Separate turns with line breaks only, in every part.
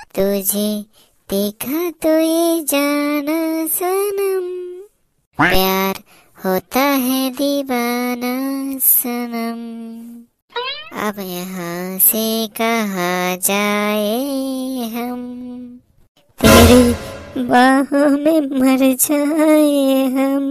तुझे देखा तो ये जाना सनम, प्यार होता है दीवाना सनम, अब यहाँ से कहाँ जाए हम, तेरी बाहों में मर जाए हम।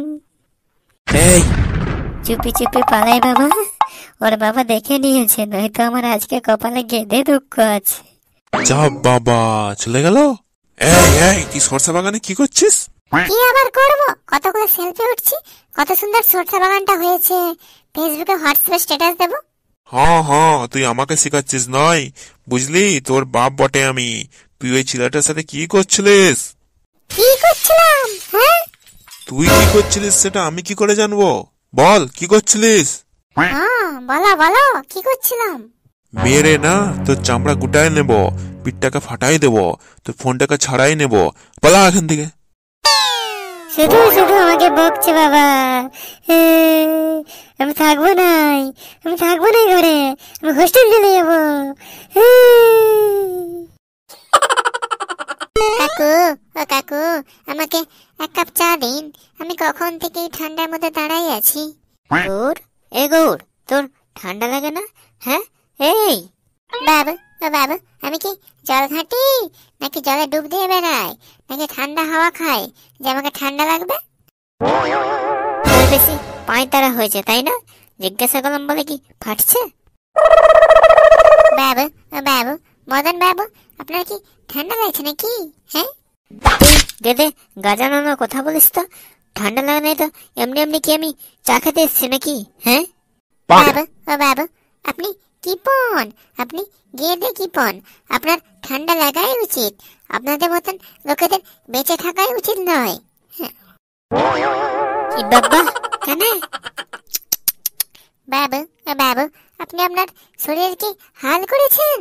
চুপি চুপি পালাই বাবা, ওর বাবা দেখে নিয়েছে, নয়তো আমার আজকে কপালে গেঁদে দুঃখ আছে।
যা বাবা, চলে গেল। এই তুই সরষা বাগানে কি করছিস?
কি আবার করব, কতগুলো সেলফি উঠছি, কত সুন্দর সরষা বাগানটা হয়েছে, ফেসবুকে হোয়াটসঅ্যাপে স্ট্যাটাস দেব।
হ্যাঁ তুই আমাকে শেখাচ্ছিস নয়, বুঝলি? তোর বাপ বটে আমি। তুই ওই ছেলেটার সাথে কি করছিলিস?
কি করছিলাম? হ্যাঁ
তুই কি করছিলিস সেটা আমি কি করে জানবো? বল কি করছিলিস?
বলো বলো, কি করছিলাম?
মেরে না তোর চামড়া গুটায় নেব, পিঠটাকে ফাটাই দেব, তোর ফোনটাকে ছাড়াই নেব। পালা এখান থেকে।
শুধু শুধু আমাকে বকছে বাবা। আমি থাকবো নাই, আমি থাকবো নাই ঘরে, আমি হোস্টেল চলে যাবো। কাকু, ও কাকু, আমাকে এক কাপ চা দিন, আমি কখন থেকে ঠান্ডার মধ্যে দাঁড়াই আছি। গৌর, এ গৌর, তোর ঠান্ডা লাগে না? হ্যাঁ এই বাবু, ও বাবু, আমি কি জল ঘাঁটি নাকি জলে ডুব দিয়ে বেড়াই, নাকি ঠান্ডা হাওয়া খাই যে আমাকে ঠান্ডা লাগবে? বেশি পাঁয়তারা হয়েছে তাই না? জিজ্ঞাসা করলাম বলে কি ফাটছে? বাবু, ও বাবু, মদন বাবু, আপনার কি ঠান্ডা লাগছে নাকি? হ্যাঁ গেদে গাজানো কথা বলিস তো, ঠান্ডা লাগে নাই তো এমনি এমনি কি আমি চা খেতে এসছি নাকি? হ্যাঁ বাবু, ও বাবু, আপনি কিপন, আপনি গেদে কিপন, আপনার ঠান্ডা লাগাই উচিত, আপনাদের মতন লোকেদের বেঁচে থাকাই উচিত নয়। কি বাবা কেন? বাবু, ও বাবু, আপনি আপনার শরীর কি হাল করেছেন?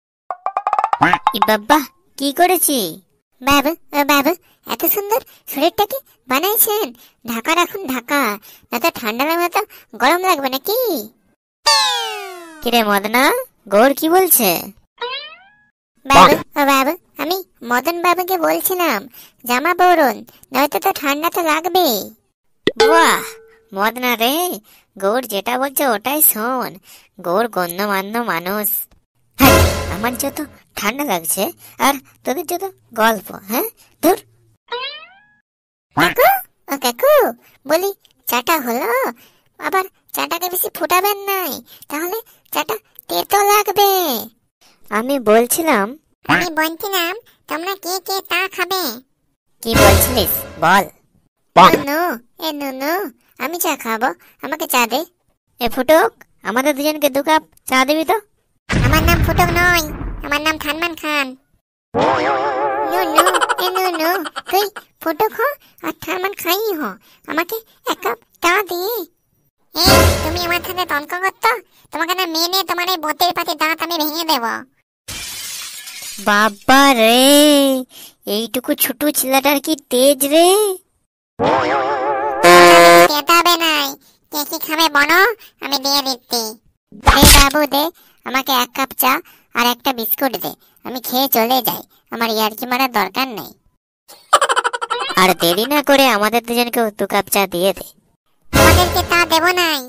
বাবা কি করেছি? বাবু, ও বাবু, এত সুন্দর শরীরটাকে বানাইছেন, ঢাকা রাখুন ঢাকা, না তো ঠান্ডা লাগবে তো গরম লাগবে নাকি? কিরে মদনা, গৌর কি বলছে? বাবু, ও বাবু, আমি মদন বাবুকে বলছিলাম জামা পরুন, নয়তো তো ঠান্ডা তো লাগবে। বাহ মদনা রে, গৌর যেটা বলছে ওটাই শোন, গৌর গণ্যমান্য মানুষ। আমার যত ঠান্ডা লাগছে আর তোদের যত গল্প। হ্যাঁ ধুর। কাকু, ও কাকু, বলি চাটা হলো? আবার চাটাকে বেশি ফুটাবেন নাই, তাহলে চাটা তেতো লাগবে। আমি বলছিলাম তোমরা কে কে তা খাবে? কি বলছিলিস বল। নুনু, এ নুনু, আমি চা খাবো, আমাকে চা দে। এ ফুটুক, আমাদের দুজনকে 2 কাপ চা দিবি তো? আমার নাম ফুটুক নয়, আমার নাম থানমান খান। নুনু, এ নুনু, তুই ফুটুক হ আর থানমান খাই হ, আমাকে 1 কাপ চা দে। তুমি আমার সাথে তর্ক করতো, তোমাকে না মেনে তোমার এই বতের পাতে দাঁত আমি ভেঙে দেব। বাবা রে, এইটুকু ছোট ছেলেটার কি তেজ রে। পেটাবে নাই, কে কি খাবে বলো, আমি দিয়ে দিচ্ছি। দে বাবু দে, আমাকে 1 কাপ চা আর একটা বিস্কুট দে, আমি খেয়ে চলে যাই, আমার ইয়ার্কি মারার দরকার নেই। আর দেরি না করে আমাদের দুজনকে 2 কাপ চা দিয়ে দে। তোমাদেরকে তা দেব নাই।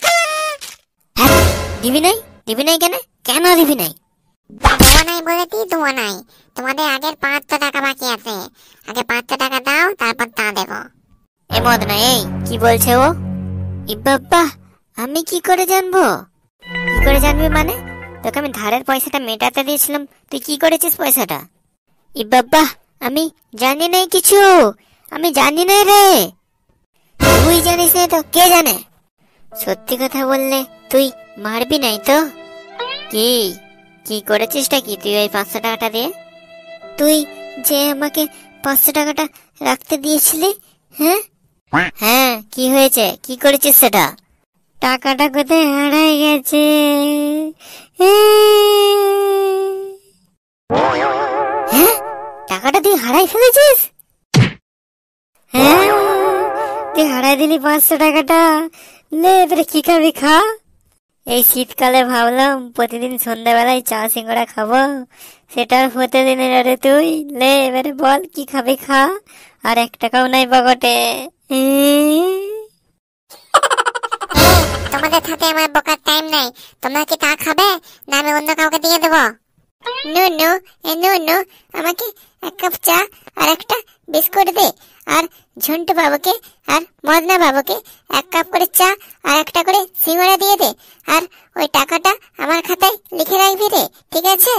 দিবি নাই? দিবি নাই কেন? কেন দিবি নাই? দেব নাই বলেছি দেব নাই, তোমাদের আগের 500 টাকা বাকি আছে, আগে 500 টাকা দাও, তারপর তা দেব। এ মদনা, এই কি বলছে ও? বাবা আমি কি করে জানবো? কি করে জানবি মানে? তোকে আমি ধারের পয়সাটা মেটাতে দিয়েছিলাম, তুই কি করেছিস পয়সাটা? বাবা আমি জানি নাই কিছু, আমি জানি না রে। তুই জানিস না তো কে জানে? সত্যি কথা বললে তুই মারবি নাই তো? কি কি করেছিসটা কি তুই ওই 500 টাকাটা দিয়ে? তুই যে আমাকে 500 টাকাটা রাখতে দিয়েছিলি, হ্যাঁ হ্যাঁ, কি হয়েছে? কি করেছিস সেটা? টাকাটা কোথায় হারাই গেছে। হ্যাঁ, টাকাটা তুই হারাই ফেলেছিস? হ্যাঁ, তুই হারাই দিলি 500 টাকাটা। লে এবারে কি খাবি খা। এই শীতকালে ভাবলাম প্রতিদিন সন্ধ্যাবেলায় চা সিঙ্গাড়া খাবো,
সেটা আর হতে দিলি না রে তুই। লে এবারে বল কি খাবি খা, আর 1 টাকাও নাই পকেটে।
তোমাদের সাথে আমার বকার টাইম নাই। তোমরা কি তা খাবে না আমি অন্য কাউকে দিয়ে দেবো? নো নো নো নো, আমাকে 1 কাপ চা আর একটা বিস্কুট দে, আর ঝন্টু বাবুকে আর মদনা বাবুকে 1 কাপ করে চা আর একটা করে সিঙ্গাড়া দিয়ে দে, আর ওই টাকাটা আমার খাতায় লিখে রাখবি রে, ঠিক আছে?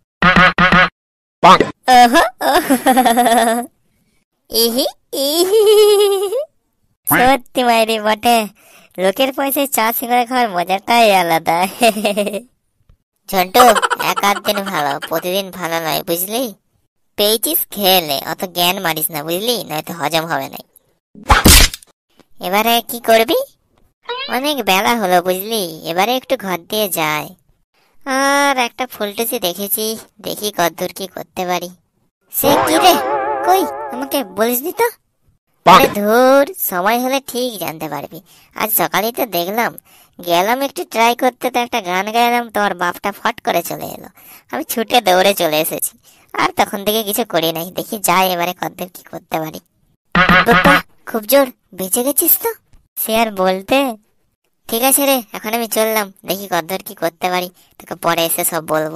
ইহি ইহি, সত্যি মাইরি বটে, লোকের পয়সায় চা সিঙ্গারা খাওয়ার মজাটাই আলাদা। ঝন্টু, 1-8 দিন ভালো, প্রতিদিন ভালো নয়, বুঝলি? পেয়েছিস খেয়ে নে, অত জ্ঞান মারিস না, বুঝলি? নয়তো হজম হবে না। এবারে কি করবি? অনেক বেলা হলো, বুঝলি? এবারে একটু ঘর দিয়ে যায়। আর একটা ফুলটুসি দেখেছি, দেখি কতদূর কি করতে পারি। সে কি রে? কই আমাকে বলিসনি তো? আরে ধুর, সময় হলে ঠিক জানতে পারবি। আজ সকালেই তো দেখলাম, গেলাম একটু ট্রাই করতে, তো একটা গান গাইলাম, তোর বাপটা ফট করে চলে এলো। আমি ছুটে দৌড়ে চলে এসেছি, আর তখন থেকে কিছু করি নাই। দেখি যাই এবারে কতদূর কি করতে পারি। বাবা, খুব জোর বেঁচে গেছিস তো? সে আর বলতে। ঠিক আছে রে, এখন আমি চললাম, দেখি কতদূর কি করতে পারি, তোকে পরে এসে সব বলবো।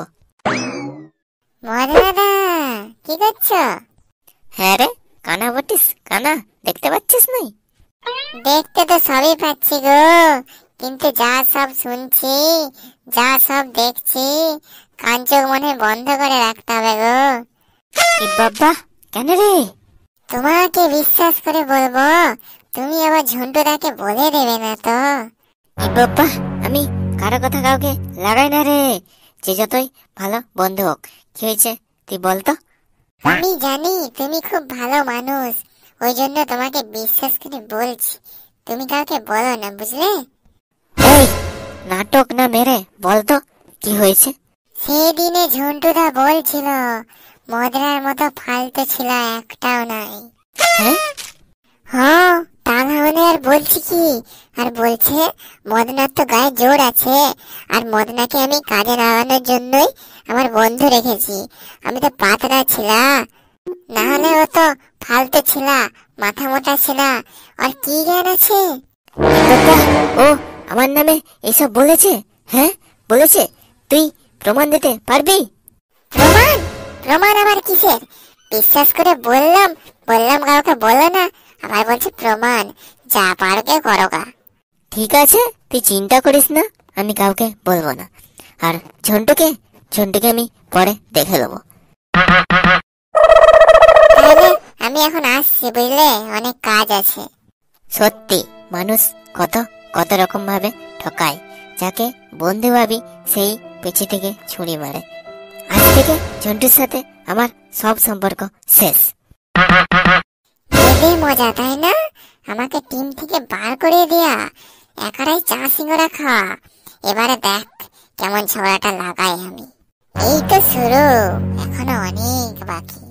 মদনা, কি করছো?
হ্যাঁ রে, কানা বটিস? কানা দেখতে পাচ্ছিস নাই?
দেখতে তো সবই পাচ্ছি গো, কিন্তু যা সব শুনছি, যা সব দেখছি, কান চোখ মনে বন্ধ করে রাখতে হবে গো।
এ বাবা, কেন রে?
তোমাকে বিশ্বাস করে বলবো, তুমি আবার ঝন্টুদাকে বলে দেবে না তো?
এ বাবা, আমি কারো কথা কাউকে লাগাই না রে, যে যতই ভালো বন্ধু হোক। কি হয়েছে তুই বলতো?
আমি জানি তুমি খুব ভালো মানুষ, ওই জন্য তোমাকে বিশ্বাস করে বলছি। তুমি কাউকে বলো না, বুঝলে?
এই নাটক না মেরে বলতো কি হয়েছে?
সেদিনে ঝন্টুদা বলছিল মদনার মতো ফালতু ছিল একটাও নাই।
হ্যাঁ?
হ্যাঁ, তা না হলে আর বলছি কি? আর বলছে মদনার তো গায়ে জোর আছে, আর মদনাকে আমি কাজে লাগানোর জন্যই আমার বন্ধু রেখেছি। আমি তো পাতলা ছিলাম, না হলে ও তো ফালতু ছিল, মাথা মোটা ছিল, আর কি জ্ঞান আছে?
বাবা, ও আমার নামে এসব বলেছে? হ্যাঁ বলেছে? তুই প্রমাণ দিতে পারবি?
প্রমাণ? প্রমাণ আবার কিসের? বিশ্বাস করে বললাম, বললাম কাউকে বলো না, আবার বলছে প্রমাণ। যা পারোকে করোগা।
ঠিক আছে, তুই চিন্তা করিস না, আমি কাউকে বলবো না। আর ঝন্টুকে আমি পরে দেখে দেবো।
তাহলে আমি এখন আসছি, বুঝলে? অনেক কাজ আছে।
সত্যি মানুষ কত কত রকম ভাবে ঠকায়, যাকে বন্ধু ভাবি সেই পেছনে থেকে ছুরি মারে। আজ থেকে ঝন্টুর সাথে আমার সব সম্পর্ক শেষ।
খুবই মজা, তাই না? আমাকে টিম থেকে বার করে দিয়া, একারাই চা সিঙ্গারা খাওয়া। এবারে দেখ কেমন ঝগড়াটা লাগাই আমি। এই তো শুরু, এখনো অনেক বাকি।